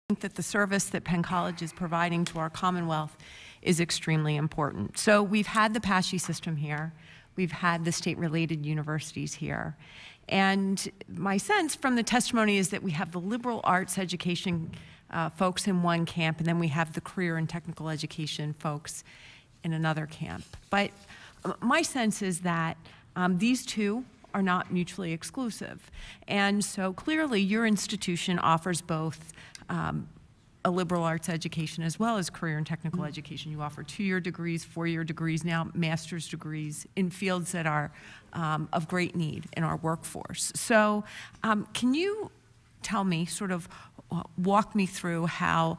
think that the service that Penn College is providing to our Commonwealth is extremely important. So we've had the PASHE system here. We've had the state-related universities here. And my sense from the testimony is that we have the liberal arts education folks in one camp, and then we have the career and technical education folks in another camp. But my sense is that these two are not mutually exclusive. And so clearly your institution offers both a liberal arts education as well as career and technical education. You offer 2-year degrees, 4-year degrees, now master's degrees in fields that are of great need in our workforce. So can you tell me, sort of walk me through how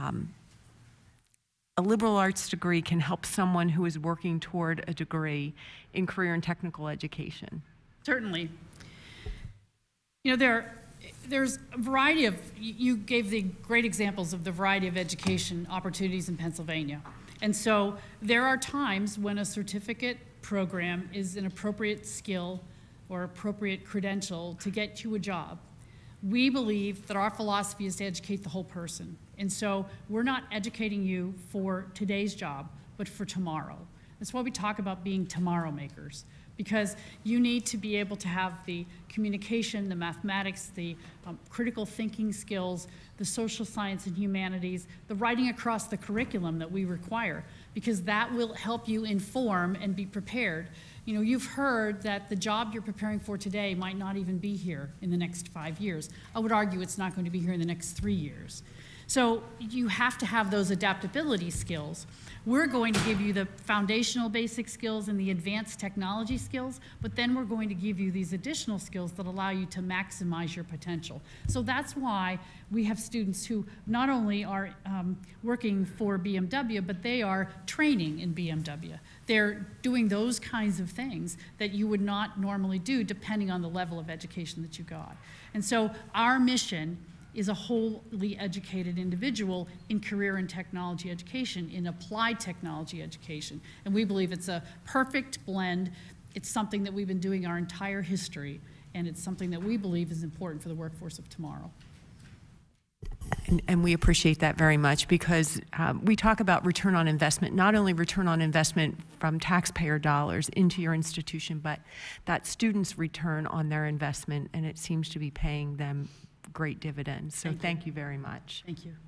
a liberal arts degree can help someone who is working toward a degree in career and technical education? Certainly. You know, there's a variety of, you gave the great examples of the variety of education opportunities in Pennsylvania. And so there are times when a certificate program is an appropriate skill or appropriate credential to get you a job. We believe that our philosophy is to educate the whole person. And so we're not educating you for today's job, but for tomorrow. That's why we talk about being tomorrow makers, because you need to be able to have the communication, the mathematics, the critical thinking skills, the social science and humanities, the writing across the curriculum that we require, because that will help you inform and be prepared. You know, you've heard that the job you're preparing for today might not even be here in the next 5 years. I would argue it's not going to be here in the next 3 years. So you have to have those adaptability skills. We're going to give you the foundational basic skills and the advanced technology skills, but then we're going to give you these additional skills that allow you to maximize your potential. So that's why we have students who not only are working for BMW, but they are training in BMW. They're doing those kinds of things that you would not normally do depending on the level of education that you got. And so our mission is a wholly educated individual in career and technology education, in applied technology education. And we believe it's a perfect blend. It's something that we've been doing our entire history, and it's something that we believe is important for the workforce of tomorrow. And we appreciate that very much, because we talk about return on investment, not only return on investment from taxpayer dollars into your institution, but that students' return on their investment, and it seems to be paying them great dividends. So thank you very much. Thank you.